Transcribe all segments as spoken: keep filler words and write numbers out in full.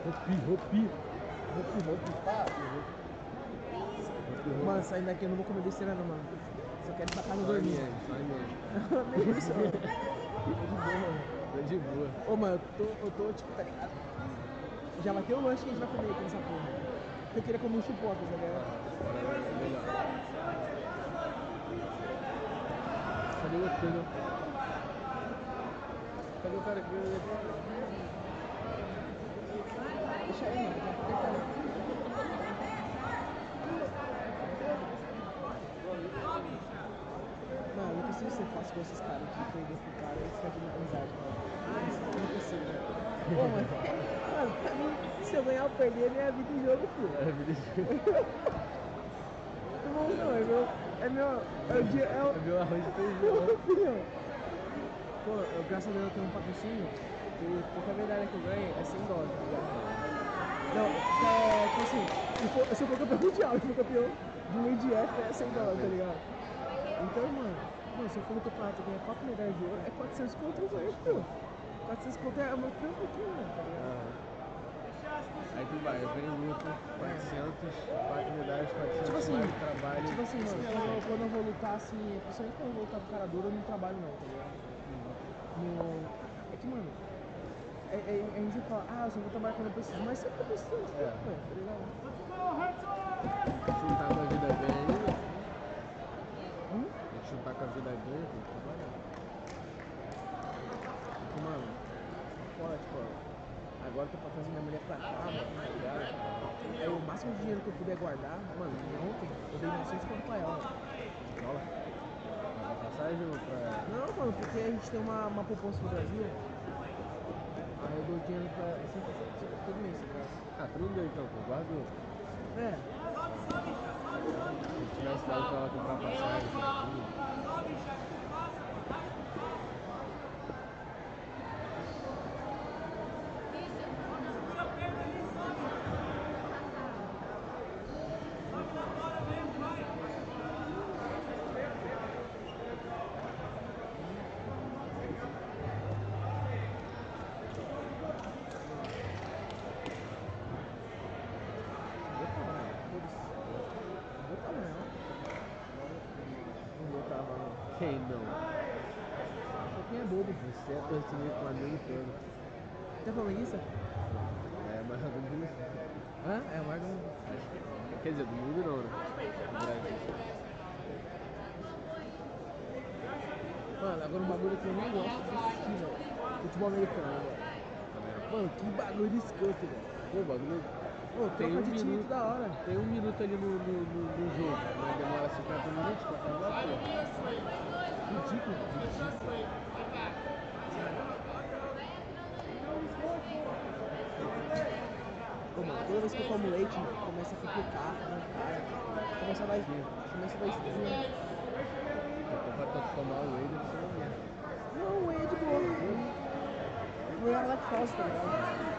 Ropi, ropi. Ropi, ropi, pá. Mano, saindo daqui eu não vou comer besteira não, mano. Só quero ir pra casa dormir. Só em mesmo. Nem isso, mano. Tô de boa, mano. Tô de boa. Ô, mano, eu tô, eu tô, tipo, tá ligado? Já vai ter o lanche que a gente vai comer aqui nessa porra. Eu queria comer um chipotle, tá ligado? É melhor. Cadê o outro? Cadê? Cadê o cara que veio ali? Deixa aí, mano. Já fica aí. Mano, eu não consigo ser fácil com esses caras que perder pro cara e ficar de amizade, mano. Eu não consigo, mano. Pô, mano, mano, pra mim, se eu ganhar ou perder, é minha vida em jogo, filho. É, me deixa. Não, não, é meu. É meu. É o dia. É o. É meu arroz de feijão. Filho. Pô, eu, graças a Deus eu tenho um patrocínio e qualquer medalha que eu ganhe é cem dólares, tá ligado? Não, é tipo assim, se, for, se eu for campeão mundial e for campeão de um I D F é cem dólares, tá ligado? Então, mano, mano, se eu for no campeonato e ganhar quatro medalhas de ouro, é quatrocentos conto eu ganho, pô. quatrocentos conto é o meu trampo aqui, mano, tá ligado? Ah. Aí tu vai, eu venho luto, quatrocentos, quatro medalhas, quatrocentos Tipo assim, mais trabalho. tipo assim, mano, quando eu, quando eu vou lutar assim, principalmente quando eu vou lutar com cara duro, eu não trabalho não, tá ligado? No... É que, mano, é, é, a gente fala, ah, eu só vou trabalhar quando eu preciso, mas sempre eu preciso, É. velho, tá ligado? Se não tá com a vida bem ainda, Hum? tem que chutar com a vida bem, tem que trabalhar. Tipo, mano, fora, tipo, agora eu tô pra trazer minha mulher pra cá, mano, tá ligado? Aí o máximo de dinheiro que eu puder guardar, mano, ontem eu dei novecentos conto pra ela. Dólar? Pagar passagem ou pra... Não, mano, porque a gente tem uma, uma poupança no Brasil. Aí eu dou dinheiro pra. Sempre, sempre, todo mês, tá ligado? Ah, tu não deu então, tu guardou. É. Se tivesse dado pra ela comprar passagem, tudo. Quem não? Quem é bobo? Você é torcida com o amigo todo. Você é flamenguista? É, mas do mundo. Hã? É o maior do mundo. Acho que. Quer dizer, do mundo não, né? Do Brasil. Mano, agora um bagulho que eu não gosto de assistir, velho. Futebol americano, velho. Mano, que bagulho de escroto, velho. Pô, bagulho. Pô, Tem troca um de time minuto, toda hora. tem um minuto ali no, no, no, no jogo, mas demora cinquenta minutos pra acabar, pô. Ridículo. Pô, mano, toda vez que eu tomo leite, começa a complicar na cara. Começa a dar. Começa a dar espinha. Então pra tu tomar o whey deve ser uma merda. Não, o whey é de boa. O whey é lactose, tá ligado?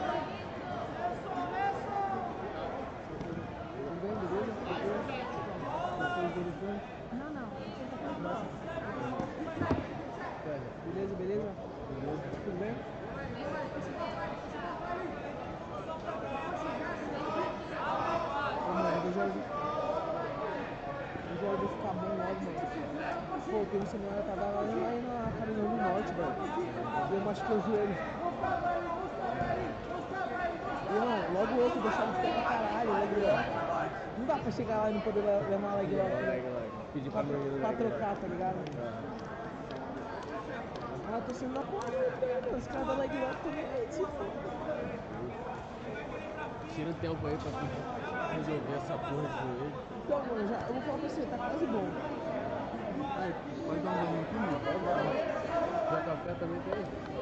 Tudo bem, beleza? Depois do telefone. Não, não. Beleza, beleza? Beleza? Tudo bem? Ô, mano, o Jorge. O Jorge vai ficar bom logo, mano. Pô, tem um semana tá lá, lá na Carolina do Norte, velho. Eu machuquei o joelho. E, mano, logo eu que deixava de ter pra caralho, leg lock. Não dá pra chegar lá e não poder levar uma leg lock. Leg lock. Pedir pra menina Pra leg lock. trocar, tá ligado? Ah, eu tô sendo na porra, mano. Os caras da leg lock também aí, se for. Tira um tempo aí pra tu resolver essa porra de joelho. Então, mano, já, eu vou falar pra você, tá quase bom. Aí, pode dar um golinho aqui, mano? Pode dar. Já café também tem?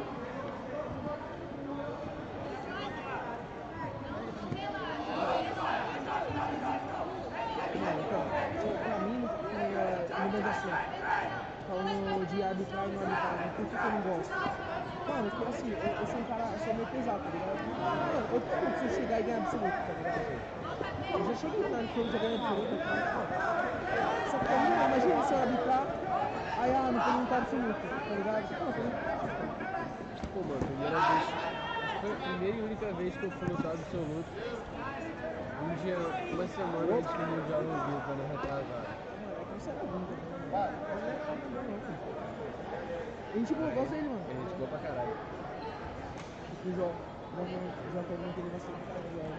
Mano, então, tipo, pra mim, é, muda de assunto. Falando de arbitrar e não arbitrar, né? Por que, que eu não gosto? Mano, porque assim, eu, eu sou um cara, eu sou meio pesado, tá ligado? Mano, eu tô muito se chegar e ganhar absoluto, tá ligado? Eu já cheguei na hora que eu já ganhei absoluto, tá? Só que pra mim, imagina se eu arbitrar, aí ah, não foi muito absoluto, tá ligado? Pô, Pô, mano, primeira vez. foi a primeira e única vez que eu fui no sábado absoluto. Um dia, uma semana antes do Mundial no Rio, quando eu retrasado. Mano, é que você era ruim também, mano. Mas não é não, não. A gente Aí, gosta dele, mano. é gente boa pra caralho. Tipo, o João. O João perguntou que ele vai ser do cara do João.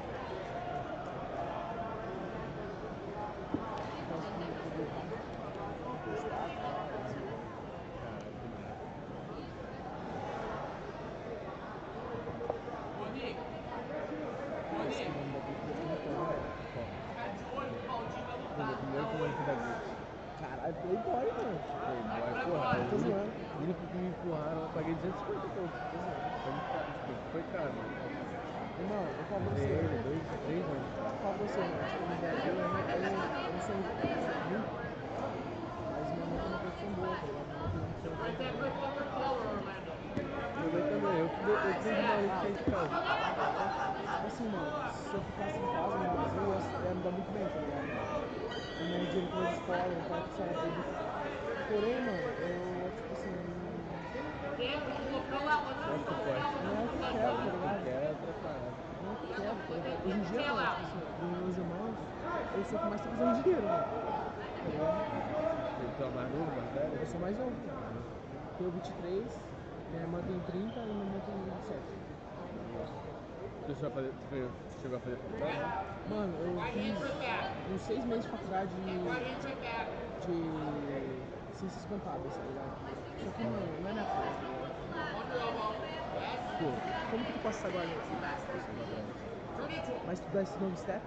Caralho, playboy, mano. Playboy, porra. Tô zoando. O único que me empurraram, eu paguei duzentos e cinquenta pouco. Foi muito caro, foi caro. Irmão, eu falo pra você. Ele, dois, três anos. Eu falo pra você, mano. Tipo, no Brasil, eu não, eu não, eu não sou rico. Mas minha mãe tem uma profissão boa, tá ligado? Minha mãe tem uma profissão boa. Eu também, eu fui eu fui de maluco sair de casa. Tipo assim, mano, se eu ficasse em casa no Brasil, eu ia me dar muito bem, tá ligado? Eu ganho dinheiro com a escola, eu quero que saia tudo. Porém, mano, eu, tipo assim. Eu acho que pode. Não é o que eu quero, tá ligado? Quer é outra parada. Não é o que eu quero, tá ligado? Hoje em dia, mano, tipo assim, dos meus irmãos, eu sou o que mais tá fazendo dinheiro, mano. Tá ligado? Tu é mais novo, mais velho? Eu sou mais novo, cara. Eu tenho vinte e três, minha irmã tem trinta e minha irmã tem vinte e sete. Tu já fazer, tu foi, chegou a fazer faculdade? Mano, eu fiz uns seis meses de faculdade de, de ciências contábeis, tá ligado? Só que, mano, não é minha coisa, tá ligado? Pô, Como que tu passa isso agora, gente? Vai estudar esse novo step?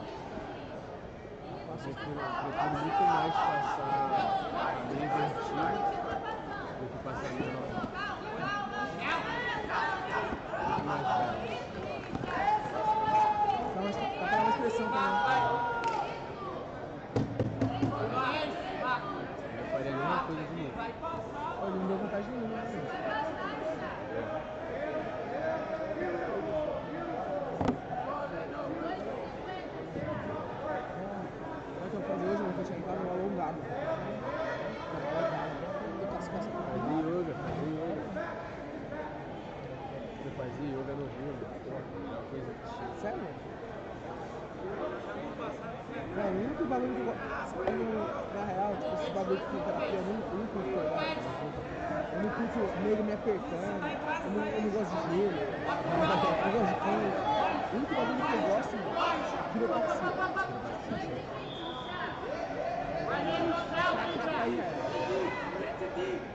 eu prefiro, prefiro muito mais passar a meio invertido do que passar a meio normal. Muito mais fácil. Dá uma, dá pra dar uma expressão também. Eu faria a mesma coisa de novo. Olha, ele me deu vontade nenhuma, né, gente? Como é que eu vou fazer hoje, mano? Que eu tinha entrado no alongado. No alongado. Eu tô descansando. Fazia yoga, fazia yoga. Eu fazia yoga no Rio, mano. Porra, melhor coisa que tinha. Sério? Não, o único bagulho que eu gosto. Na real, tipo, esse bagulho que tem terapia, eu não, eu não curto, tá ligado? Eu não curto nego me apertando, eu não, eu não gosto de gelo, eu não gosto de quente. O único bagulho que eu gosto, mano, é quiropraxia. Aí, é.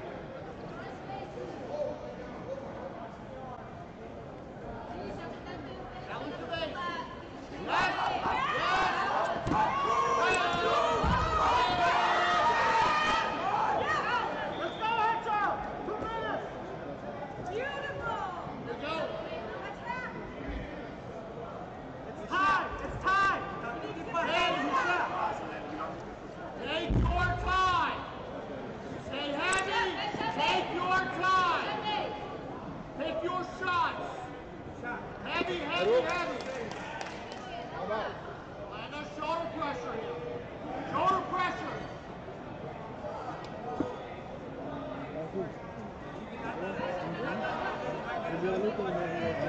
Primeira luta do meu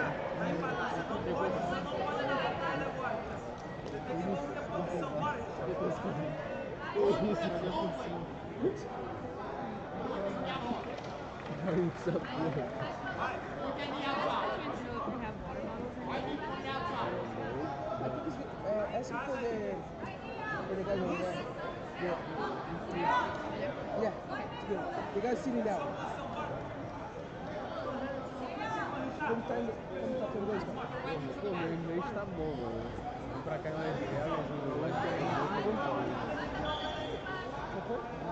Essa for the for the guy over there. Yeah. Yeah. Yeah. The guy sitting down. Como tá indo? Como tá teu inglês, cara? Pô, meu inglês tá bom, mano. Vim pra cá em Las Vegas, no Las Vegas, Qual foi?